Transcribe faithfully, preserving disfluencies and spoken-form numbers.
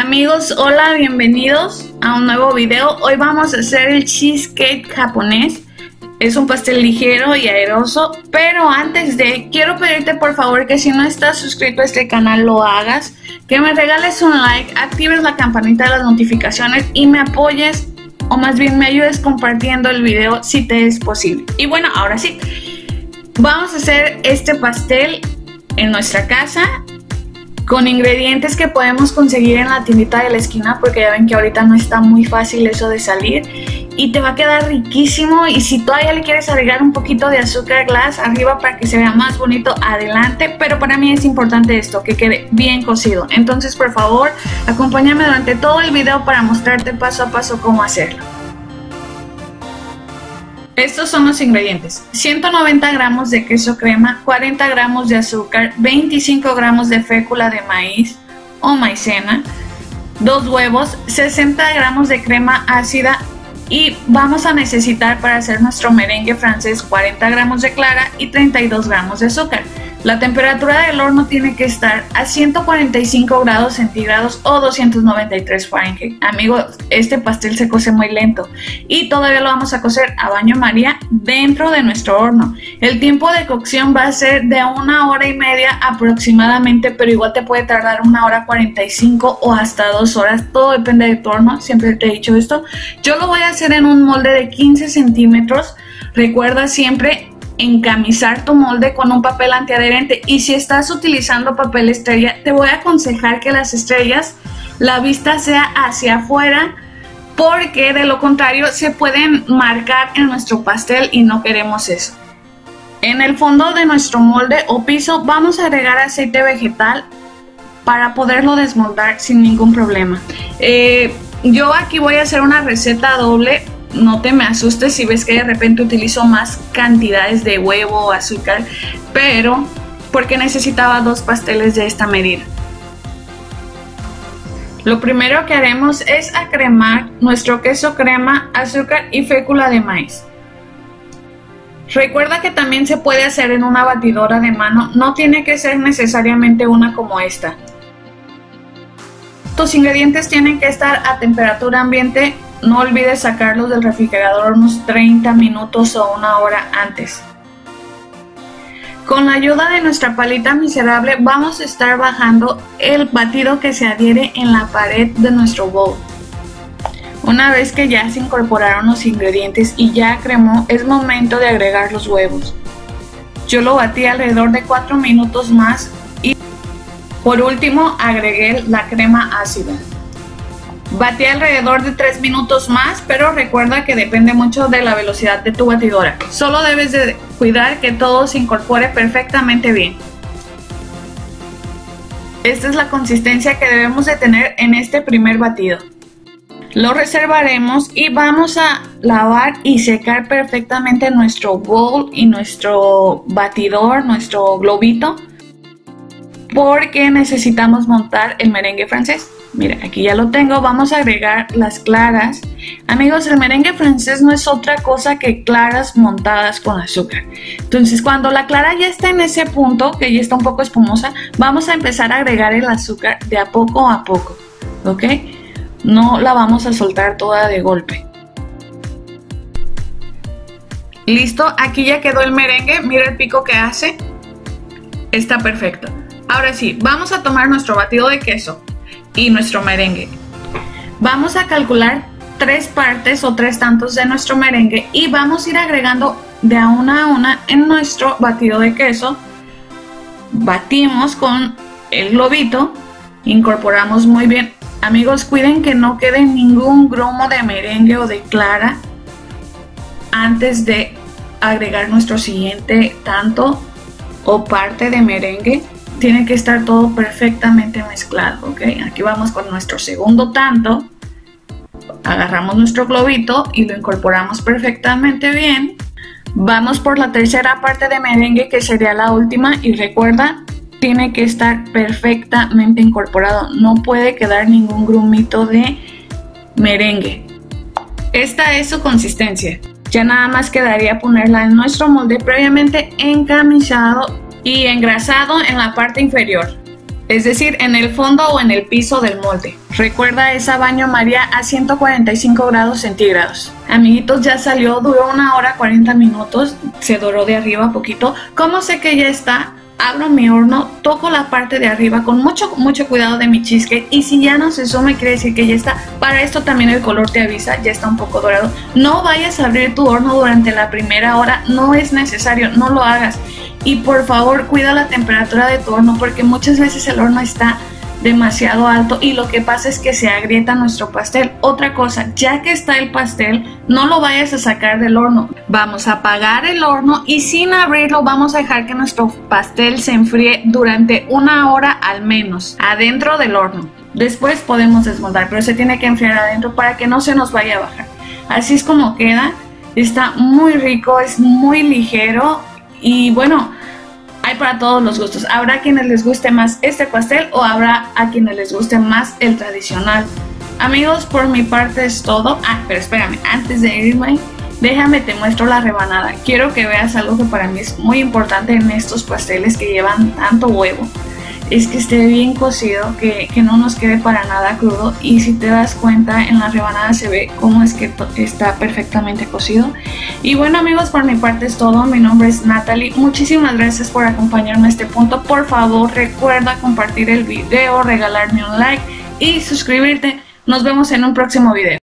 Amigos, hola, bienvenidos a un nuevo video. Hoy vamos a hacer el cheesecake japonés. Es un pastel ligero y aeroso, pero antes de, quiero pedirte por favor que si no estás suscrito a este canal lo hagas, que me regales un like, actives la campanita de las notificaciones y me apoyes, o más bien me ayudes compartiendo el video si te es posible. Y bueno, ahora sí, vamos a hacer este pastel en nuestra casa, con ingredientes que podemos conseguir en la tiendita de la esquina, porque ya ven que ahorita no está muy fácil eso de salir, y te va a quedar riquísimo. Y si todavía le quieres agregar un poquito de azúcar glass arriba para que se vea más bonito, adelante, pero para mí es importante esto, que quede bien cocido. Entonces por favor acompáñame durante todo el video para mostrarte paso a paso cómo hacerlo. Estos son los ingredientes: ciento noventa gramos de queso crema, cuarenta gramos de azúcar, veinticinco gramos de fécula de maíz o maicena, dos huevos, sesenta gramos de crema ácida, y vamos a necesitar para hacer nuestro merengue francés cuarenta gramos de clara y treinta y dos gramos de azúcar. La temperatura del horno tiene que estar a ciento cuarenta y cinco grados centígrados o doscientos noventa y tres Fahrenheit. Amigos, este pastel se cose muy lento y todavía lo vamos a cocer a baño María dentro de nuestro horno. El tiempo de cocción va a ser de una hora y media aproximadamente, pero igual te puede tardar una hora cuarenta y cinco o hasta dos horas, todo depende de tu horno, siempre te he dicho esto. Yo lo voy a hacer en un molde de quince centímetros. Recuerda siempre encamisar tu molde con un papel antiadherente, y si estás utilizando papel estrella, te voy a aconsejar que las estrellas, la vista sea hacia afuera, porque de lo contrario se pueden marcar en nuestro pastel y no queremos eso. En el fondo de nuestro molde o piso vamos a agregar aceite vegetal para poderlo desmoldar sin ningún problema. Eh, yo aquí voy a hacer una receta doble. No te me asustes si ves que de repente utilizo más cantidades de huevo o azúcar, pero porque necesitaba dos pasteles de esta medida. Lo primero que haremos es acremar nuestro queso crema, azúcar y fécula de maíz. Recuerda que también se puede hacer en una batidora de mano, no tiene que ser necesariamente una como esta. Tus ingredientes tienen que estar a temperatura ambiente. No olvides sacarlos del refrigerador unos treinta minutos o una hora antes. Con la ayuda de nuestra palita miserable vamos a estar bajando el batido que se adhiere en la pared de nuestro bowl. Una vez que ya se incorporaron los ingredientes y ya cremó, es momento de agregar los huevos. Yo lo batí alrededor de cuatro minutos más y por último agregué la crema ácida. Batí alrededor de tres minutos más, pero recuerda que depende mucho de la velocidad de tu batidora. Solo debes de cuidar que todo se incorpore perfectamente bien. Esta es la consistencia que debemos de tener en este primer batido. Lo reservaremos y vamos a lavar y secar perfectamente nuestro bowl y nuestro batidor, nuestro globito, porque necesitamos montar el merengue francés. Mira, aquí ya lo tengo. Vamos a agregar las claras. Amigos, el merengue francés no es otra cosa que claras montadas con azúcar. Entonces, cuando la clara ya está en ese punto, que ya está un poco espumosa, vamos a empezar a agregar el azúcar de a poco a poco, ¿ok? No la vamos a soltar toda de golpe. Listo, aquí ya quedó el merengue. Mira el pico que hace. Está perfecto. Ahora sí, vamos a tomar nuestro batido de queso y nuestro merengue. Vamos a calcular tres partes o tres tantos de nuestro merengue y vamos a ir agregando de a una a una en nuestro batido de queso. Batimos con el globito, incorporamos muy bien. Amigos, cuiden que no quede ningún grumo de merengue o de clara antes de agregar nuestro siguiente tanto o parte de merengue. Tiene que estar todo perfectamente mezclado, ¿ok? Aquí vamos con nuestro segundo tanto. Agarramos nuestro globito y lo incorporamos perfectamente bien. Vamos por la tercera parte de merengue, que sería la última, y recuerda, tiene que estar perfectamente incorporado. No puede quedar ningún grumito de merengue. Esta es su consistencia. Ya nada más quedaría ponerla en nuestro molde previamente encamisado y engrasado en la parte inferior. es decir, en el fondo o en el piso del molde. Recuerda esa baño María a ciento cuarenta y cinco grados centígrados. Amiguitos, ya salió, duró una hora cuarenta minutos, se doró de arriba poquito. ¿Cómo sé que ya está? Abro mi horno, toco la parte de arriba con mucho, mucho cuidado de mi cheesecake, y si ya no se sume quiere decir que ya está. Para esto también el color te avisa, ya está un poco dorado. No vayas a abrir tu horno durante la primera hora, no es necesario, no lo hagas. Y por favor cuida la temperatura de tu horno, porque muchas veces el horno está demasiado alto y lo que pasa es que se agrieta nuestro pastel. Otra cosa, ya que está el pastel, no lo vayas a sacar del horno. Vamos a apagar el horno y sin abrirlo vamos a dejar que nuestro pastel se enfríe durante una hora al menos adentro del horno. Después podemos desmoldar, pero se tiene que enfriar adentro para que no se nos vaya a bajar. Así es como queda. Está muy rico, es muy ligero y bueno, hay para todos los gustos. Habrá quienes les guste más este pastel o habrá a quienes les guste más el tradicional. Amigos, por mi parte es todo. Ah, pero espérame, antes de irme, déjame te muestro la rebanada. Quiero que veas algo que para mí es muy importante en estos pasteles que llevan tanto huevo. Es que esté bien cocido, que, que no nos quede para nada crudo, y si te das cuenta en la rebanada se ve cómo es que está perfectamente cocido. Y bueno amigos, por mi parte es todo. Mi nombre es Natalie, muchísimas gracias por acompañarme a este punto. Por favor recuerda compartir el video, regalarme un like y suscribirte. Nos vemos en un próximo video.